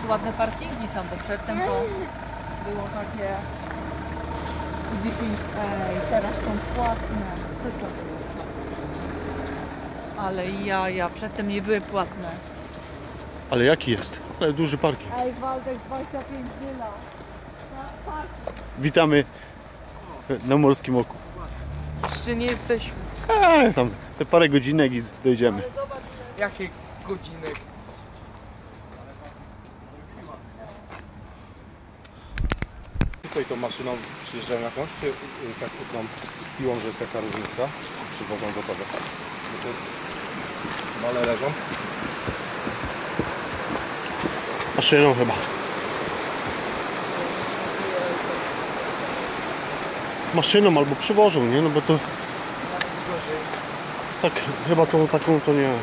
ładne parkingi są, bo przedtem to było takie 10, teraz są płatne. Co to było? Ale ja przedtem nie były płatne. Ale jaki jest? Ale duży parking. Ej, Waldek, 25 dyla. Witamy na Morskim Oku. Jeszcze nie jesteśmy. Tam te parę godzinek i dojdziemy. Jakie godzinek? Tutaj tą maszyną przyjeżdżają jakąś, czy tak tą piłą, że jest taka różnica? Czy przywożą gotowe? No to male leżą. Maszyną chyba. Maszyną albo przywożą, nie? No bo to... Tak, chyba tą taką to nie...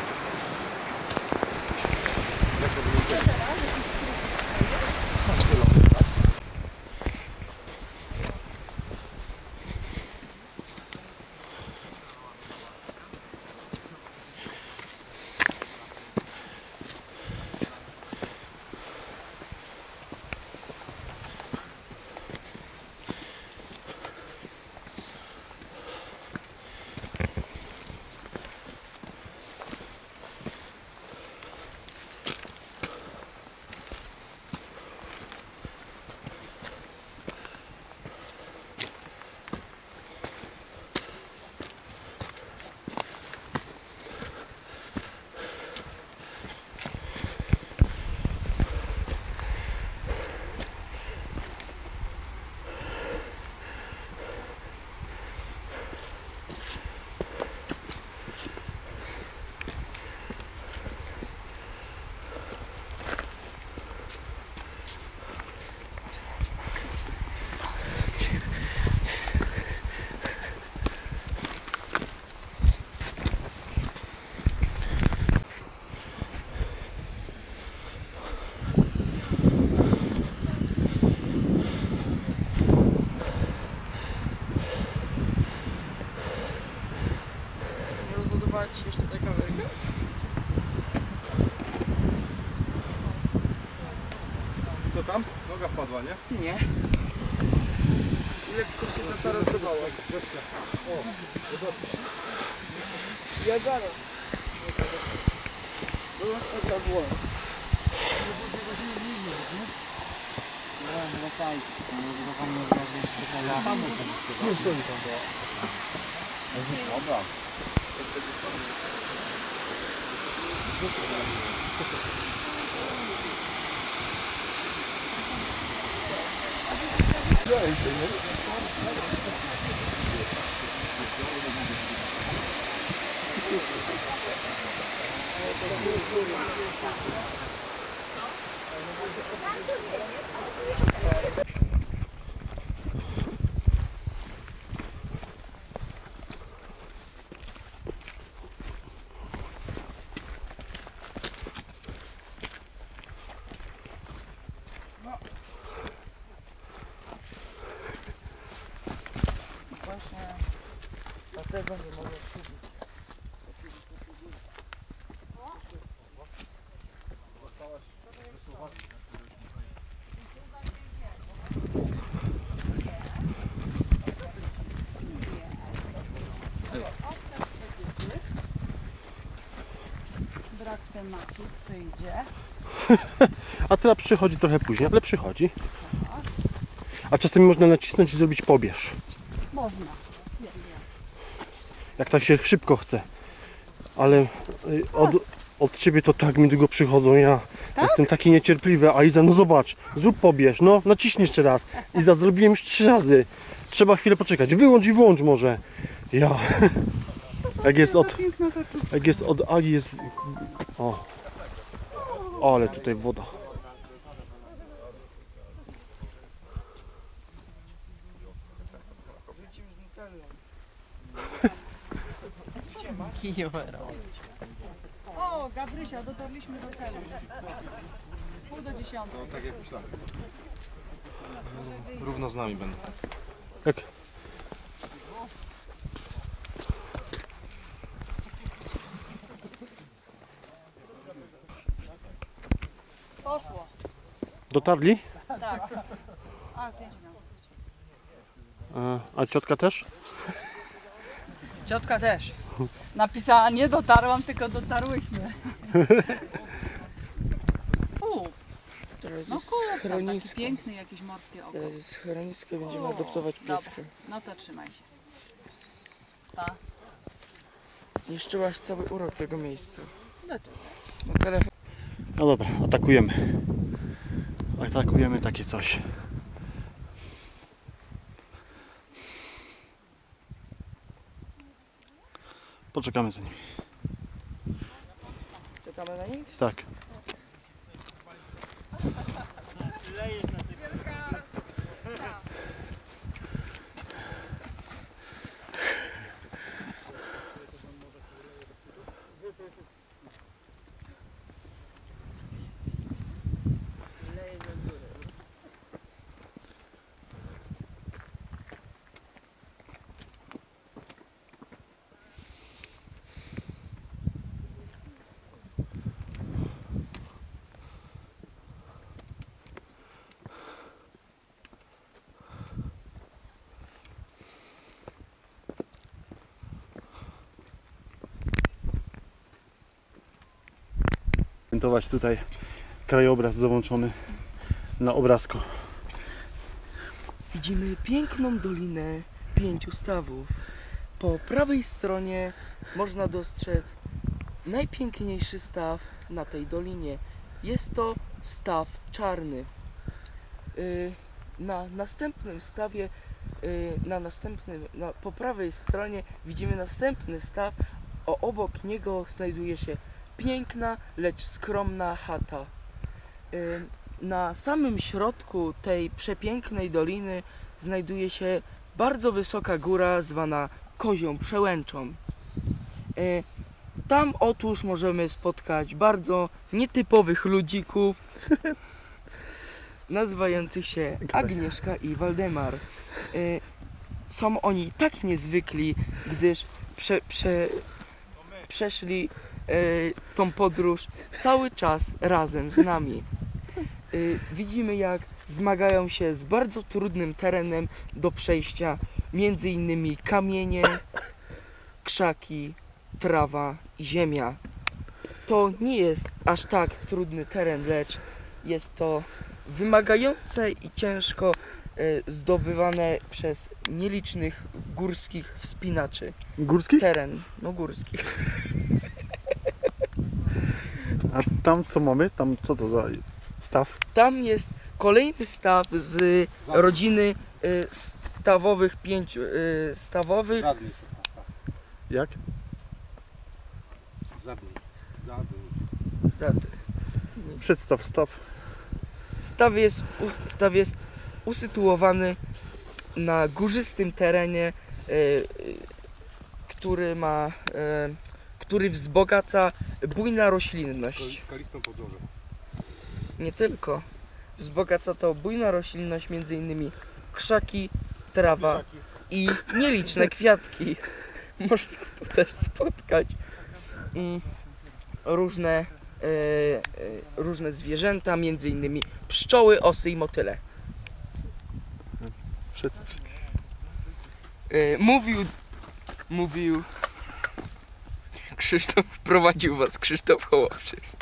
Nie rozładować jeszcze tę kamerkę? Co tam? Noga wpadła, nie? Nie. Lekko się zatarasowała. Ja zaraz. Do nas taka była. Dobra. Właśnie dlatego nie mogę kupić. Brak tematu przyjdzie. A teraz przychodzi trochę później, ale przychodzi. A czasami można nacisnąć i zrobić pobierz. Można. Jak tak się szybko chce. Ale od ciebie to tak mi długo przychodzą. Ja jestem taki niecierpliwy. A Iza, no zobacz, zrób pobierz. No, naciśnij jeszcze raz. Iza, zrobiłem już 3 razy. Trzeba chwilę poczekać. Wyłącz i włącz może. Ja. Jak jest od Agi jest... O. Ale tutaj woda. Rzucimy z nutellą. Kijowera. O, Gabrysia, dotarliśmy do celu. 9:30. No tak jak myślałem. Równo z nami będą. Jak? Poszło. Dotarli? Tak. A, zdjęcie miałam. A ciotka też? Ciotka też. Napisała, nie dotarłam, tylko dotarłyśmy. Teraz No jest kurwa, taki schronisko. piękny jakieś morskie oko. Teraz jest schronisko, będziemy O, adoptować dobra. pieska. No to trzymaj się. Pa. Zniszczyłaś cały urok tego miejsca. Dlaczego? No telefon. No dobra, atakujemy. Atakujemy takie coś. Poczekamy za nimi. Czekamy na nich? Tak. Komentować tutaj krajobraz załączony na obrazku. Widzimy piękną dolinę 5 stawów. Po prawej stronie można dostrzec najpiękniejszy staw na tej dolinie. Jest to staw czarny. Na następnym stawie, po prawej stronie widzimy następny staw, a obok niego znajduje się piękna, lecz skromna chata. Na samym środku tej przepięknej doliny znajduje się bardzo wysoka góra zwana Kozią Przełęczą. Tam otóż możemy spotkać bardzo nietypowych ludzików nazywających się Agnieszka i Waldemar. Są oni tak niezwykli, gdyż przeszli tą podróż cały czas razem z nami. Widzimy, jak zmagają się z bardzo trudnym terenem do przejścia, między innymi kamienie, krzaki, trawa i ziemia. To nie jest aż tak trudny teren, lecz jest to wymagające i ciężko zdobywane przez nielicznych górskich wspinaczy. Górski? Teren, no górski. A tam co mamy? Tam co to za staw? Tam jest kolejny staw z rodziny stawowych, 5 stawowych. Zadni. Jak? Zadni. Przedstaw staw. Staw jest usytuowany na górzystym terenie, który wzbogaca bujna roślinność. Skalistą podłożę. Nie tylko. Wzbogaca to bujna roślinność, m.in. krzaki, trawa i nieliczne kwiatki. Można tu też spotkać różne zwierzęta, m.in. pszczoły, osy i motyle. Przedstaw. Mówił Krzysztof, prowadził was Krzysztof Hołowczyc.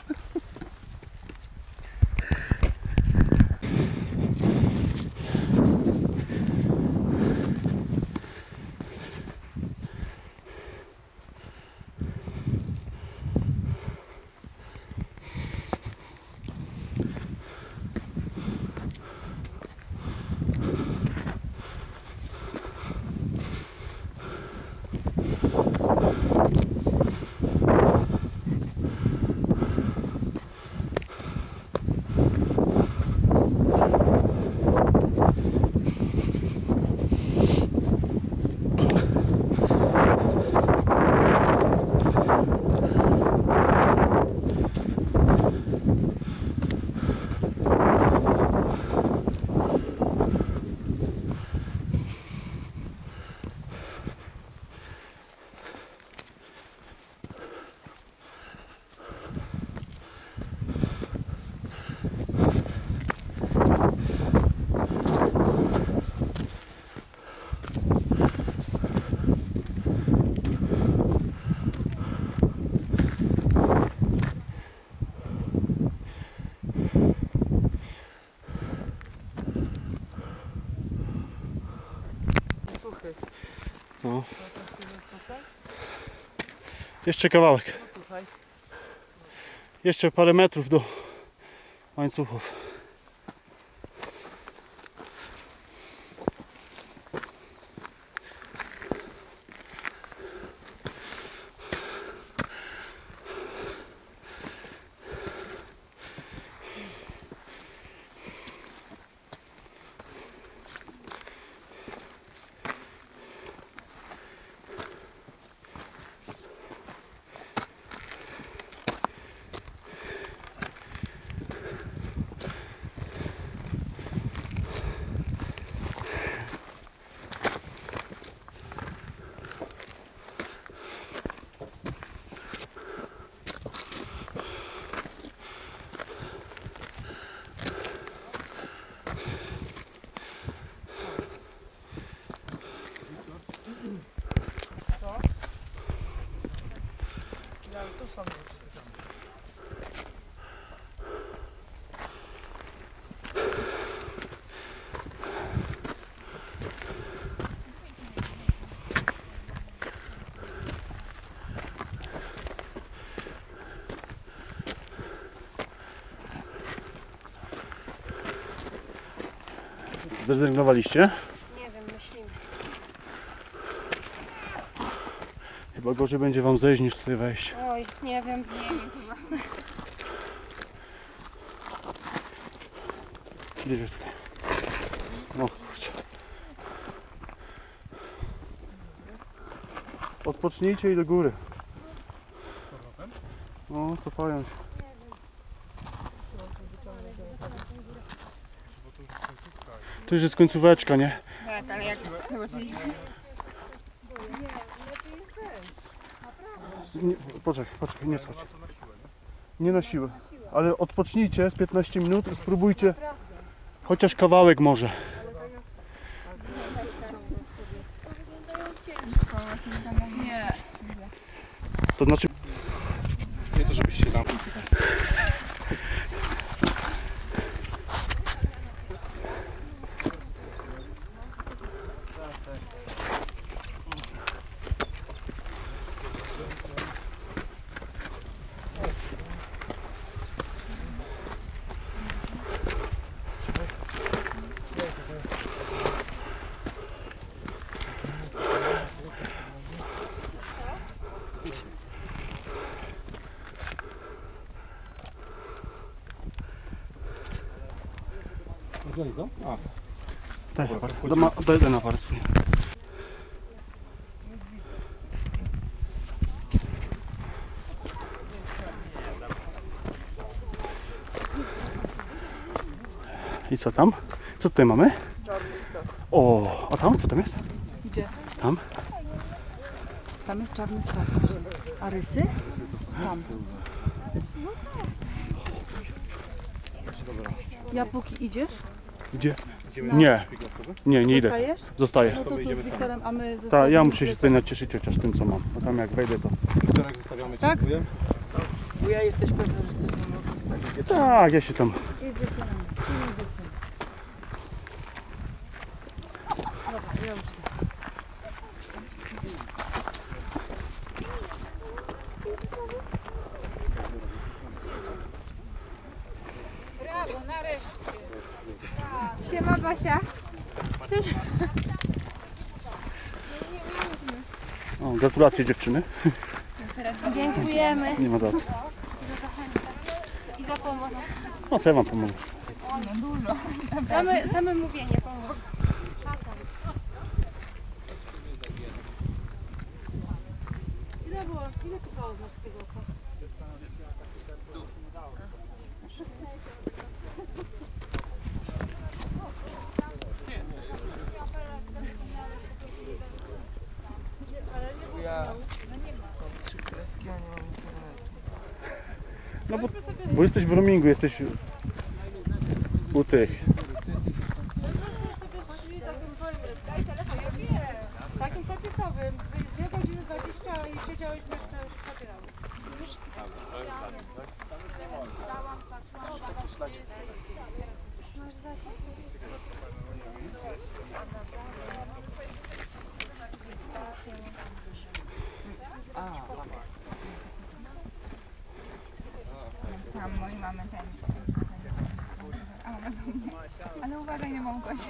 Jeszcze kawałek. Tutaj. Jeszcze parę metrów do łańcuchów. Ja tu są jeszcze. Zrezygnowaliście? Nie wiem, myślimy. Chyba gorzej będzie wam zejść niż tutaj wejść. Oj, nie wiem chyba. Idziesz tutaj. O kurczę. Odpocznijcie i do góry. No, cofają się. Tu już jest końcóweczka, nie? Tak, ale jak zobaczyliśmy... Nie, poczekaj, nie schodź. Nie na siłę. Ale odpocznijcie z 15 minut i spróbujcie chociaż kawałek może. Nie. To znaczy Nie to, żebyś się zamknął. A, daj aparat. Daj ten aparat swój. I co tam? Co tutaj mamy? Czarny staw. O, a tam? Co tam jest? Gdzie? Tam? Tam jest czarny staw. A rysy? Tam. Ja póki idziesz, Gdzie? idziemy Nie. na szpieg osoby? Nie idę. zostajesz? Zostaję. No to tu idziemy z sami. Wiktorem, a my Tak, zostawimy ja muszę się plecak. tutaj nacieszyć chociaż tym co mam. Bo tam jak wejdę to... Wtorek zostawiamy, Tak? dziękuję. Bo ja jesteś pewna, że chcesz ze mną zostać. Tak, ja się tam... Brawo, nareszcie. Siema Basia. O, gratulacje dziewczyny. Dziękujemy. Nie ma za co. I za pomoc. No co ja wam pomogę? Same mówienie pomoże. Ile trwało z morskiego oka? Ja mam 3 kreski, a nie mam internetu. No bo jesteś w roamingu, jesteś u tych. Takim przepisowym, 2 godziny 20 i siedziałeś na papierami. Masz zasięg? mamy ten. A mama do mnie. Ale uważaj, nie mam kosie.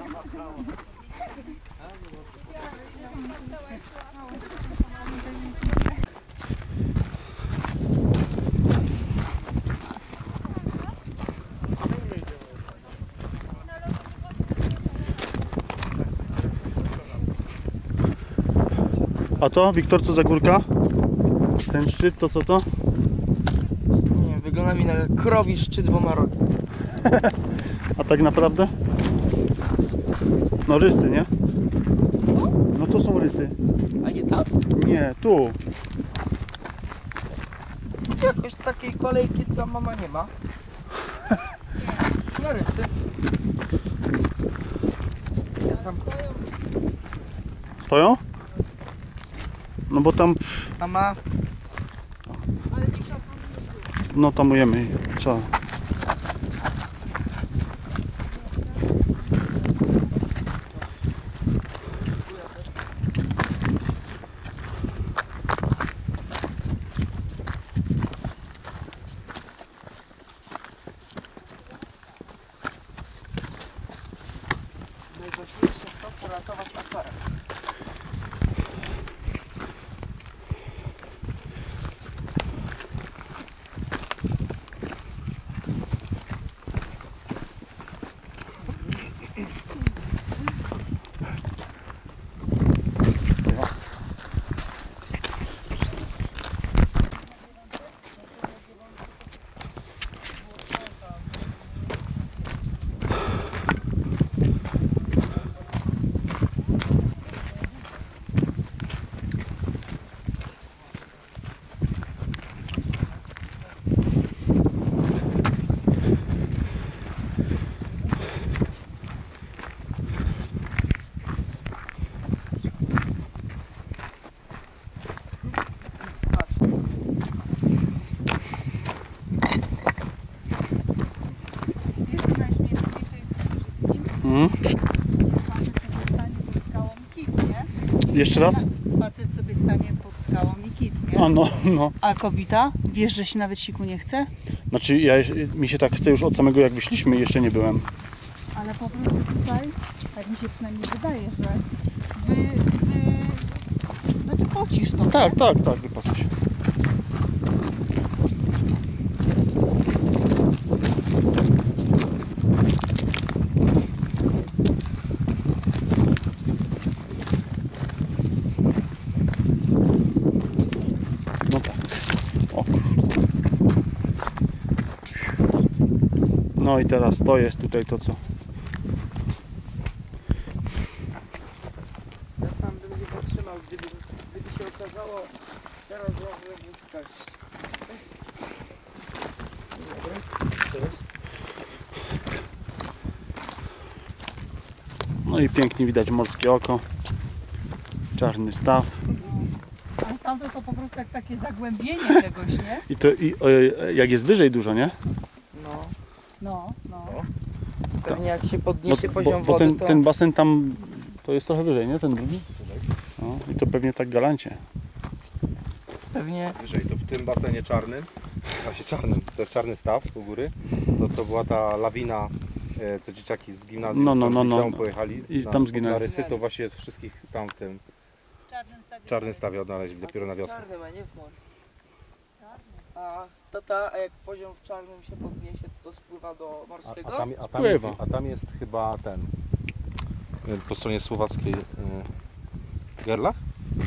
A to, Wiktor, co za górka? Ten szczyt, to co to? Nie, wygląda mi na krowi szczyt 2 rogi. A tak naprawdę? No rysy, nie? No to są rysy. A nie tam? Nie, tu. Jakoś takiej kolejki tam mama nie ma. Na rysy. Tam Stoją? No bo tam, mama. no tamujemy. Trzeba. Najważniejsze co poratować aferę. Wiesz, co najśmieszniejsze jest w tym wszystkim? Facet sobie stanie pod skałą i kit, nie? Jeszcze raz? Facet sobie stanie pod skałą i kit, nie? A no, no. A kobieta? Wiesz, że się nawet siku nie chce? Znaczy mi się tak chce już od samego jak wyszliśmy i jeszcze nie byłem. Ale po prostu tutaj, tak mi się przynajmniej wydaje, że znaczy pocisz to. Tak, tak, tak, wypasa się. No tak. O. No i teraz to jest tutaj to co. Ja tam bym nie powstrzymał, gdyby się okazało, teraz złożyłem wysokość. No i pięknie widać morskie oko. Czarny staw. Ale tamto to po prostu jak takie zagłębienie czegoś, nie? I to jak jest wyżej dużo, nie? No, No. pewnie jak się podniesie poziom bo wody, ten, to... ten basen tam to jest trochę wyżej, nie? Ten drugi? No i to pewnie tak galancie. Pewnie... Wyżej, to w tym basenie czarnym, właśnie czarnym, to jest czarny staw u góry, to była ta lawina, co dzieciaki z gimnazjum z liceum pojechali I tam zginęli. na rysy, to właśnie wszystkich tam w tym czarnym stawie odnaleźli dopiero na wiosnę. Czarnym, a nie w morzu. A tata, a jak poziom w czarnym się podniesie, to spływa do morskiego? A tam jest chyba ten, po stronie słowackiej, Gerlach?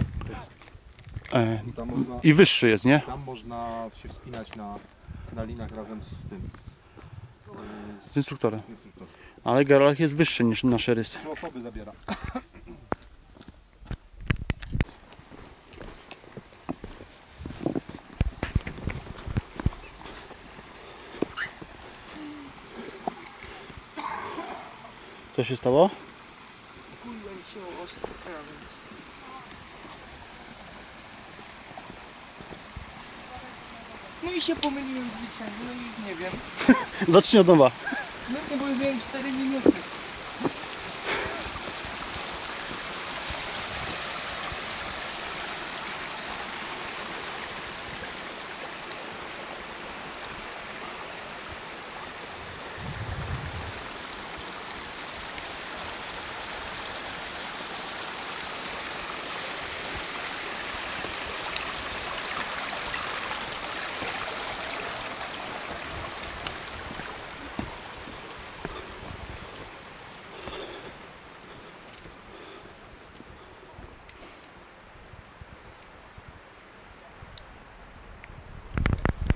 Tam można, I wyższy jest, nie? tam można się wspinać na linach razem z tym Z instruktorem. instruktorem. Ale Gerlach jest wyższy niż nasze rysy. 3 osoby zabiera. Co się stało? Chuj, się ostry krawędź. No i się pomyliłem w liczeniu, no i nie wiem. Zacznij od nowa. No nie, bo już miałem 4 minuty.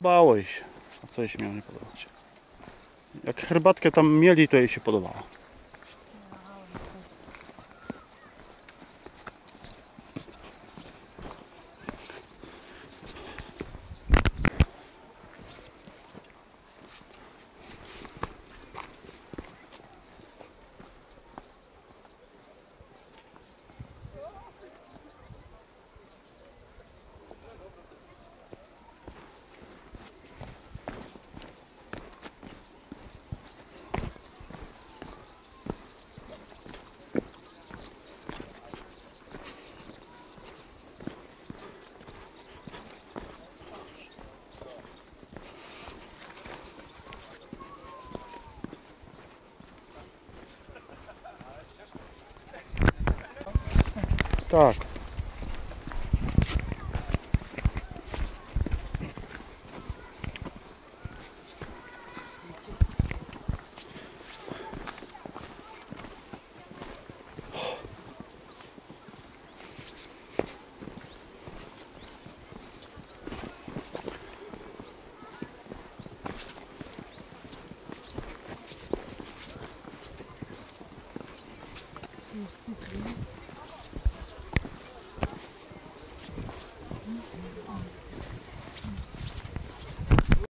Podobało jej się. A co jej się miało nie podobać? Jak herbatkę tam mieli, to jej się podobało. Tak.